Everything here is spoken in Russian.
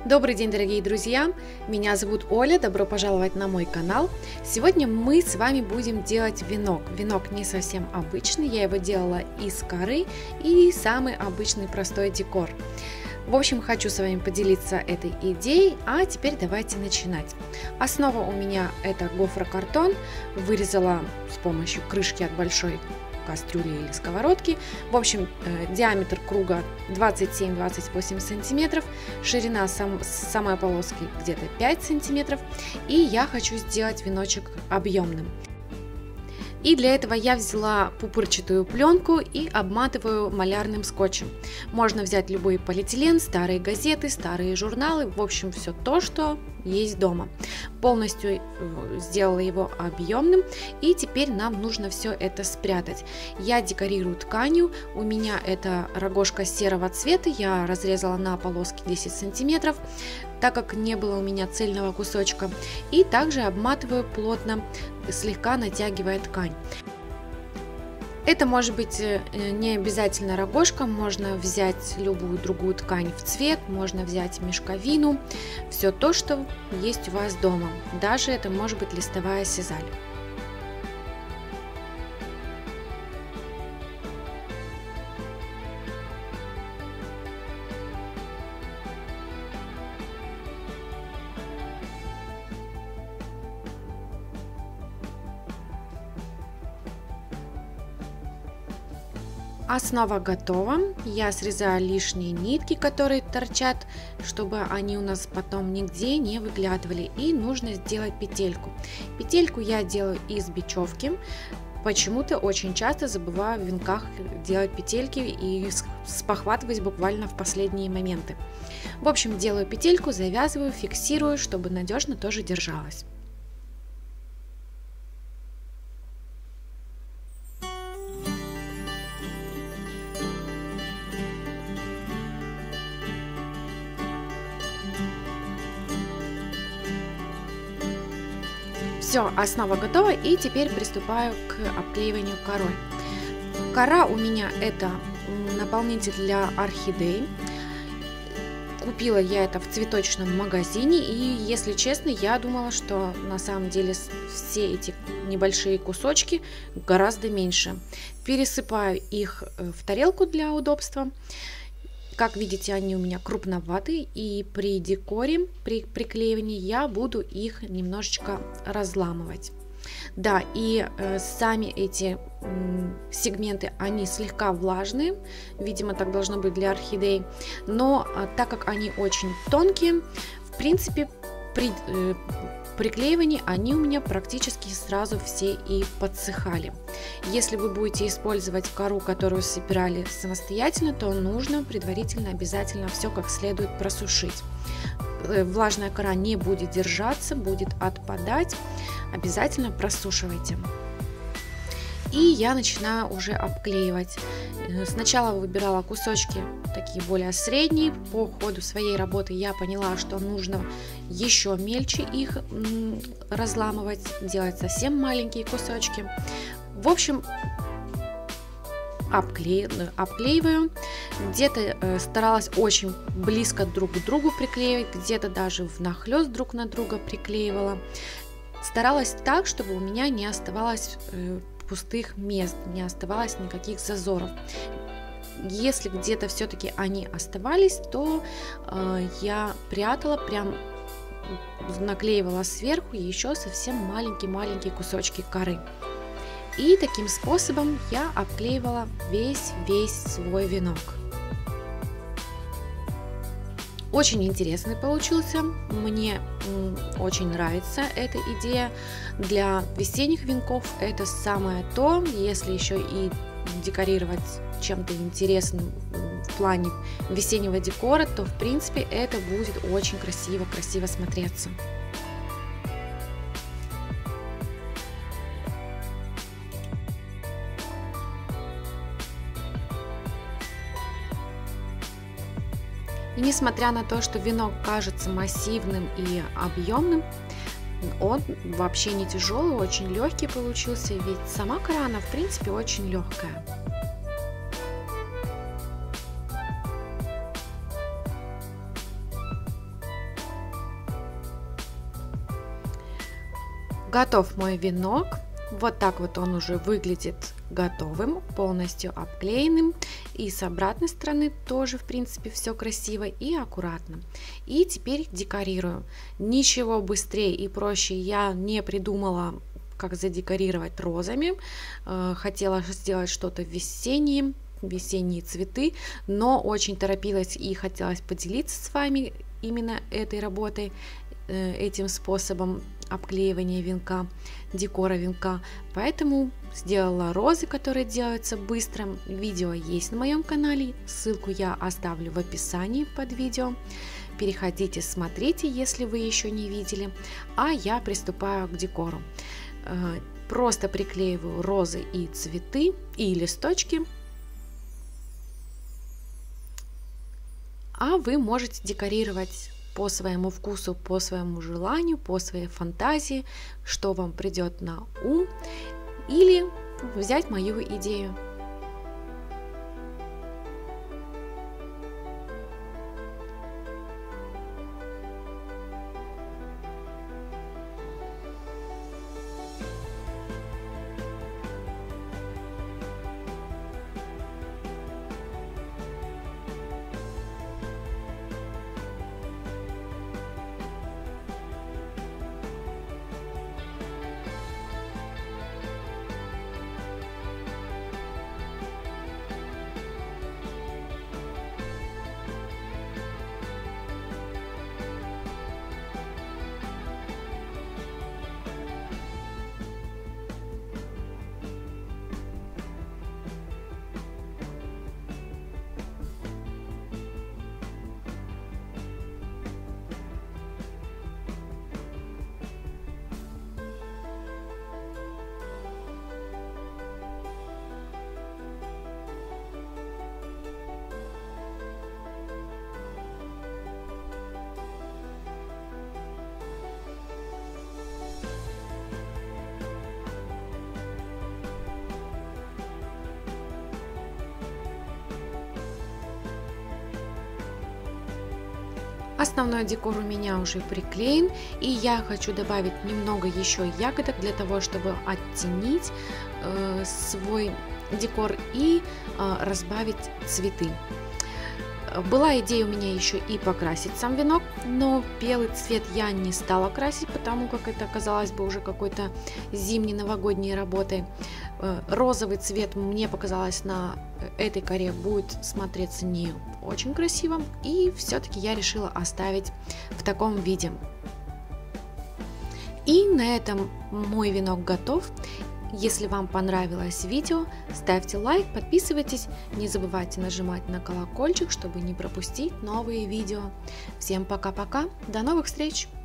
Добрый день, дорогие друзья! Меня зовут Оля, добро пожаловать на мой канал. Сегодня мы с вами будем делать венок. Венок не совсем обычный, я его делала из коры и самый обычный простой декор. В общем, хочу с вами поделиться этой идеей, а теперь давайте начинать. Основа у меня это гофрокартон, вырезала с помощью крышки от большой кастрюли или сковородки. В общем, диаметр круга 27-28 сантиметров, ширина самой полоски где-то 5 сантиметров, и я хочу сделать веночек объемным. И для этого я взяла пупырчатую пленку и обматываю малярным скотчем. Можно взять любой полиэтилен, старые газеты, старые журналы, в общем, все то, что есть дома. Полностью сделала его объемным, и теперь нам нужно все это спрятать. Я декорирую тканью, у меня это рогожка серого цвета, я разрезала на полоски 10 сантиметров, так как не было у меня цельного кусочка, и также обматываю плотно, слегка натягивая ткань. Это может быть не обязательно рогожка, можно взять любую другую ткань в цвет, можно взять мешковину, все то, что есть у вас дома, даже это может быть листовая сизаль. Основа готова. Я срезаю лишние нитки, которые торчат, чтобы они у нас потом нигде не выглядывали. И нужно сделать петельку. Петельку я делаю из бечевки. Почему-то очень часто забываю в венках делать петельки и спохватываюсь буквально в последние моменты. В общем, делаю петельку, завязываю, фиксирую, чтобы надежно тоже держалась. Все, основа готова, и теперь приступаю к обклеиванию корой. Кора у меня это наполнитель для орхидей. Купила я это в цветочном магазине, и, если честно, я думала, что на самом деле все эти небольшие кусочки гораздо меньше. Пересыпаю их в тарелку для удобства. Как видите, они у меня крупноватые, и при декоре, при приклеивании я буду их немножечко разламывать. Да, и сами эти сегменты, они слегка влажные, видимо, так должно быть для орхидей, но так как они очень тонкие, в принципе, при приклеивании они у меня практически сразу все и подсыхали. Если вы будете использовать кору, которую собирали самостоятельно, то нужно предварительно обязательно все как следует просушить. Влажная кора не будет держаться, будет отпадать. Обязательно просушивайте. И я начинаю уже обклеивать. Сначала выбирала кусочки такие более средние. По ходу своей работы я поняла, что нужно еще мельче их разламывать, делать совсем маленькие кусочки. В общем, обклеиваю. Где-то старалась очень близко друг к другу приклеивать, где-то даже внахлёст друг на друга приклеивала. Старалась так, чтобы у меня не оставалось пустых мест, не оставалось никаких зазоров. Если где-то все-таки они оставались, то я прятала, прям наклеивала сверху еще совсем маленькие кусочки коры. И таким способом я обклеивала весь свой венок. Очень интересный получился, мне очень нравится эта идея. Для весенних венков это самое то, если еще и декорировать чем-то интересным в плане весеннего декора, то в принципе это будет очень красиво смотреться. И несмотря на то, что венок кажется массивным и объемным, он вообще не тяжелый, очень легкий получился, ведь сама кора, она в принципе очень легкая. Готов мой венок. Вот так вот он уже выглядит готовым, полностью обклеенным. И с обратной стороны тоже, в принципе, все красиво и аккуратно. И теперь декорирую. Ничего быстрее и проще я не придумала, как задекорировать розами. Хотела сделать что-то весеннее, весенние цветы, но очень торопилась и хотелось поделиться с вами именно этой работой, этим способом обклеивания венка, декора венка. Поэтому сделала розы, которые делаются быстро. Видео есть на моем канале, ссылку я оставлю в описании под видео. Переходите, смотрите, если вы еще не видели. А я приступаю к декору. Просто приклеиваю розы и цветы и листочки. А вы можете декорировать по своему вкусу, по своему желанию, по своей фантазии, что вам придет на ум, или взять мою идею. Основной декор у меня уже приклеен, и я хочу добавить немного еще ягодок для того, чтобы оттенить свой декор и разбавить цветы. Была идея у меня еще и покрасить сам венок, но белый цвет я не стала красить, потому как это казалось бы уже какой-то зимней новогодней работой. Розовый цвет, мне показалось, на этой коре будет смотреться не очень красиво, и все-таки я решила оставить в таком виде. И на этом мой венок готов. Если вам понравилось видео, ставьте лайк, подписывайтесь, не забывайте нажимать на колокольчик, чтобы не пропустить новые видео. Всем пока-пока, до новых встреч!